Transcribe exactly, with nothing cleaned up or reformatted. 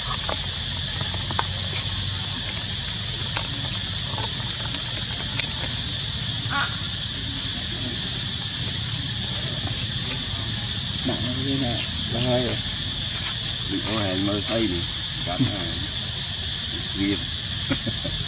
nặng như nè ba hơi rồi bị có hàng mơ thấy đi cắn này nghiêm